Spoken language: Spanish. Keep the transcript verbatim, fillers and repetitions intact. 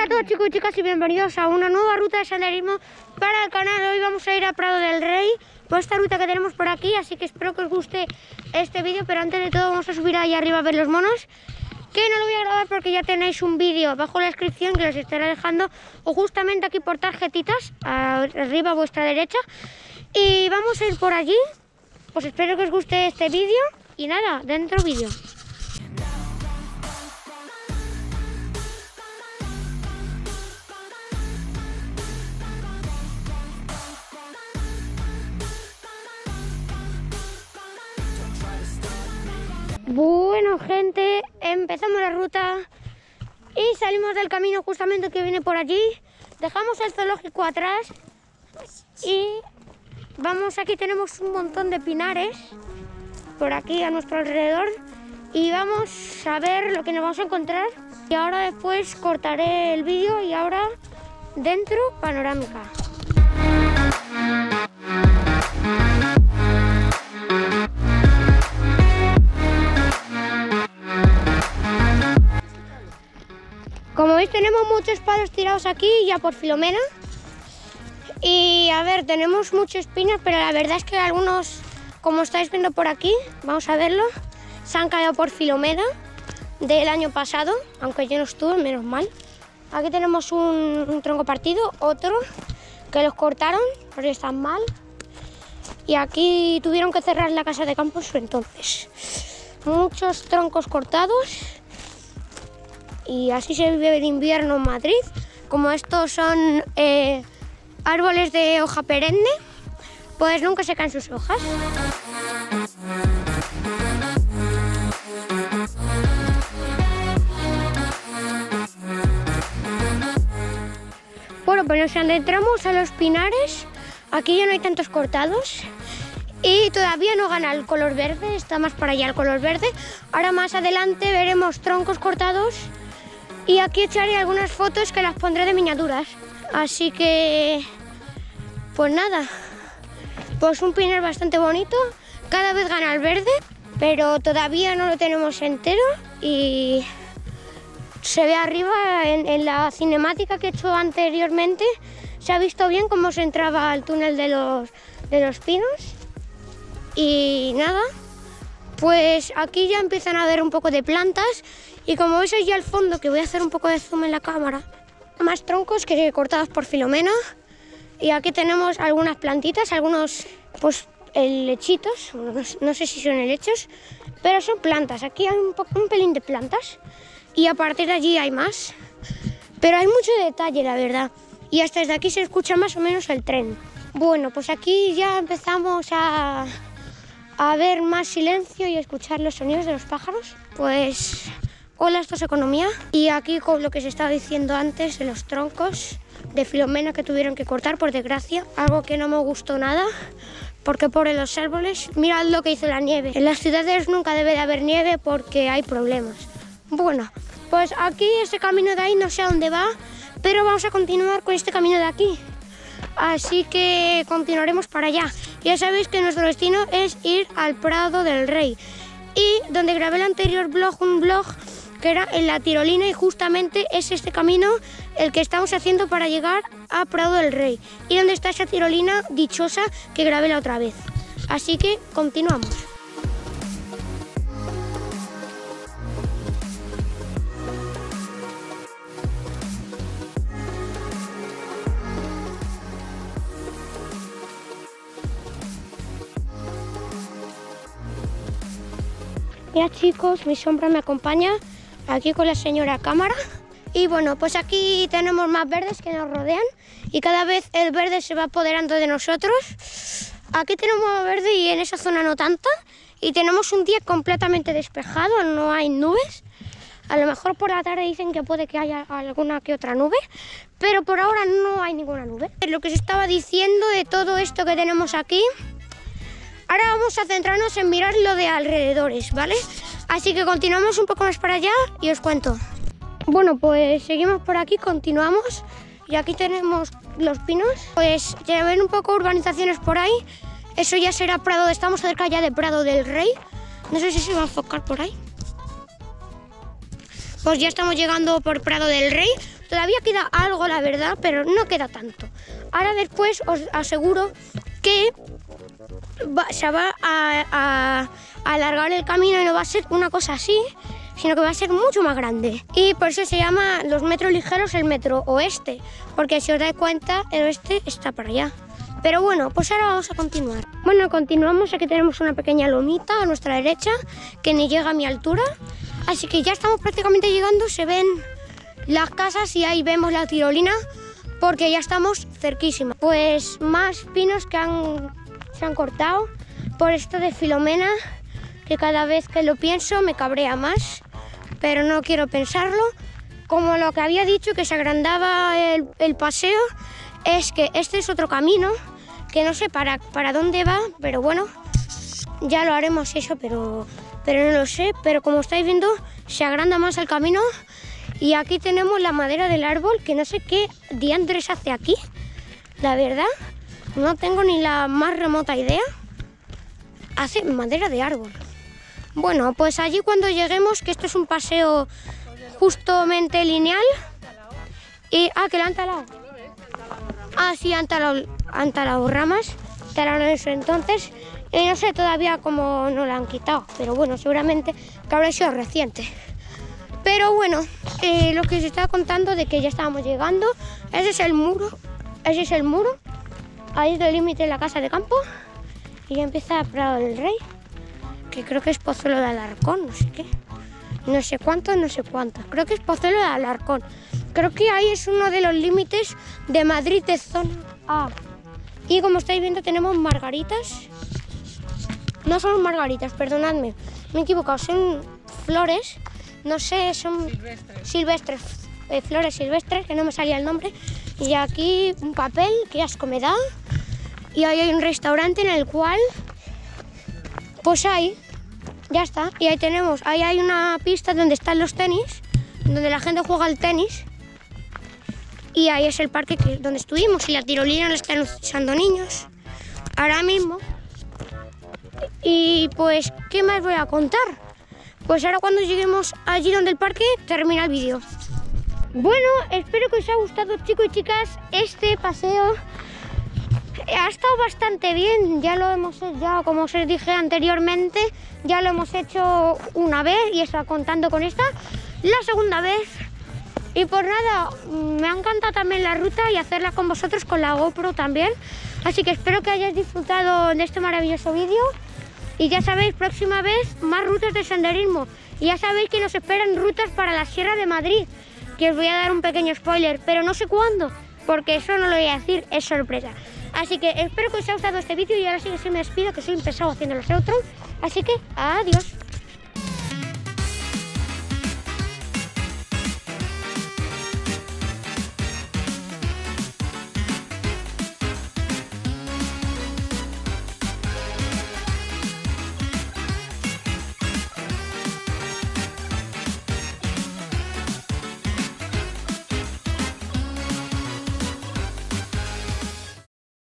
a todos, chicos y chicas, y bienvenidos a una nueva ruta de senderismo para el canal. Hoy vamos a ir a Prado del Rey por esta ruta que tenemos por aquí, así que espero que os guste este vídeo. Pero antes de todo vamos a subir ahí arriba a ver los monos, que no lo voy a grabar porque ya tenéis un vídeo bajo la descripción que os estaré dejando, o justamente aquí por tarjetitas, arriba a vuestra derecha. Y vamos a ir por allí. Pues espero que os guste este vídeo y nada, dentro vídeo. Bueno, gente, empezamos la ruta y salimos del camino justamente que viene por allí. Dejamos el zoológico atrás y vamos, aquí tenemos un montón de pinares por aquí a nuestro alrededor y vamos a ver lo que nos vamos a encontrar. Y ahora después cortaré el vídeo y ahora dentro panorámica. Como veis, tenemos muchos palos tirados aquí ya por Filomena. Y a ver, tenemos muchas espinas, pero la verdad es que algunos, como estáis viendo por aquí, vamos a verlo, se han caído por Filomena del año pasado, aunque yo no estuve, menos mal. Aquí tenemos un, un tronco partido, otro que los cortaron porque están mal. Y aquí tuvieron que cerrar la casa de campo entonces. Muchos troncos cortados. Y así se vive el invierno en Madrid. Como estos son eh, árboles de hoja perenne, pues nunca se caen sus hojas. Bueno, pues nos adentramos a los pinares. Aquí ya no hay tantos cortados. Y todavía no gana el color verde, está más para allá el color verde. Ahora más adelante veremos troncos cortados. Y aquí echaré algunas fotos que las pondré de miniaturas. Así que, pues nada, pues un pinar bastante bonito. Cada vez gana el verde, pero todavía no lo tenemos entero. Y se ve arriba en, en la cinemática que he hecho anteriormente. Se ha visto bien cómo se entraba al túnel de los, de los pinos. Y nada, pues aquí ya empiezan a haber un poco de plantas. Y como veis allí al fondo, que voy a hacer un poco de zoom en la cámara, más troncos que cortados por Filomena. Y aquí tenemos algunas plantitas, algunos pues helechitos, no, no sé si son helechos, pero son plantas. Aquí hay un, poco, un pelín de plantas y a partir de allí hay más. Pero hay mucho detalle, la verdad. Y hasta desde aquí se escucha más o menos el tren. Bueno, pues aquí ya empezamos a, a ver más silencio y a escuchar los sonidos de los pájaros. Pues hola, esto es Economía. Y aquí con lo que se estaba diciendo antes de los troncos de Filomena que tuvieron que cortar, por desgracia. Algo que no me gustó nada, porque por los árboles, mirad lo que hizo la nieve. En las ciudades nunca debe de haber nieve porque hay problemas. Bueno, pues aquí este camino de ahí no sé a dónde va, pero vamos a continuar con este camino de aquí. Así que continuaremos para allá. Ya sabéis que nuestro destino es ir al Prado del Rey. Y donde grabé el anterior blog, un blog que era en la tirolina, y justamente es este camino el que estamos haciendo para llegar a Prado del Rey. Y donde está esa tirolina dichosa que grabé la otra vez. Así que continuamos. Ya chicos, mi sombra me acompaña aquí con la señora cámara. Y bueno, pues aquí tenemos más verdes que nos rodean y cada vez el verde se va apoderando de nosotros. Aquí tenemos verde y en esa zona no tanta. Y tenemos un día completamente despejado, no hay nubes. A lo mejor por la tarde dicen que puede que haya alguna que otra nube, pero por ahora no hay ninguna nube. Lo que se estaba diciendo de todo esto que tenemos aquí. Ahora vamos a centrarnos en mirar lo de alrededores, ¿vale? Así que continuamos un poco más para allá y os cuento. Bueno, pues seguimos por aquí, continuamos. Y aquí tenemos los pinos. Pues ya ven un poco urbanizaciones por ahí. Eso ya será Prado, estamos cerca ya de Prado del Rey. No sé si se va a enfocar por ahí. pues ya estamos llegando por Prado del Rey. Todavía queda algo, la verdad, pero no queda tanto. Ahora después os aseguro que va, se va a, a, a alargar el camino y no va a ser una cosa así, sino que va a ser mucho más grande. Y por eso se llama los metros ligeros el metro oeste, porque si os dais cuenta, el oeste está para allá. Pero bueno, pues ahora vamos a continuar. Bueno, continuamos, aquí tenemos una pequeña lomita a nuestra derecha, que ni llega a mi altura. Así que ya estamos prácticamente llegando, se ven las casas y ahí vemos la tirolina, porque ya estamos cerquísima. Pues más pinos que han, se han cortado por esto de Filomena, que cada vez que lo pienso me cabrea más, pero no quiero pensarlo. Como lo que había dicho, que se agrandaba el, el paseo, es que este es otro camino, que no sé para, para dónde va, pero bueno, ya lo haremos eso, pero, pero no lo sé. Pero como estáis viendo, se agranda más el camino y aquí tenemos la madera del árbol, que no sé qué diantres hace aquí, la verdad, no tengo ni la más remota idea. Hace madera de árbol. Bueno, pues allí cuando lleguemos, que esto es un paseo justamente lineal, y... Ah, que la han talado. Ah, sí, han talado, han talado ramas, talaron eso entonces, y no sé todavía cómo no la han quitado, pero bueno, seguramente que habrá sido reciente. Pero bueno, eh, lo que os estaba contando de que ya estábamos llegando, ese es el muro, ese es el muro, ahí es el límite de la casa de campo, y ya empieza Prado del Rey, que creo que es Pozuelo de Alarcón, no sé qué, no sé cuánto, no sé cuánto, creo que es Pozuelo de Alarcón. Creo que ahí es uno de los límites de Madrid de zona A. Y como estáis viendo tenemos margaritas. No son margaritas, perdonadme, me he equivocado, son flores, no sé, son silvestres, silvestres eh, flores silvestres, que no me salía el nombre. Y aquí un papel, que asco me da. Y ahí hay un restaurante en el cual, pues ahí, ya está. Y ahí tenemos, ahí hay una pista donde están los tenis, donde la gente juega al tenis. Y ahí es el parque que, donde estuvimos, y la tirolina la están usando niños ahora mismo. Y pues, ¿qué más voy a contar? Pues ahora cuando lleguemos allí donde el parque, termina el vídeo. Bueno, espero que os haya gustado, chicos y chicas, este paseo. Ha estado bastante bien, ya lo hemos hecho, ya como os dije anteriormente, ya lo hemos hecho una vez y he estado contando con esta la segunda vez. Y pues nada, me ha encantado también la ruta y hacerla con vosotros con la GoPro también. Así que espero que hayáis disfrutado de este maravilloso vídeo. Y ya sabéis, próxima vez, más rutas de senderismo. Y ya sabéis que nos esperan rutas para la Sierra de Madrid, que os voy a dar un pequeño spoiler, pero no sé cuándo, porque eso no lo voy a decir, es sorpresa. Así que espero que os haya gustado este vídeo y ahora sí que sí me despido, que soy un pesado haciendo los outros. Así que adiós.